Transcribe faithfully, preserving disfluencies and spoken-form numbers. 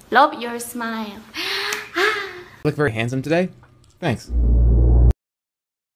Love your smile. Look very handsome today. Thanks.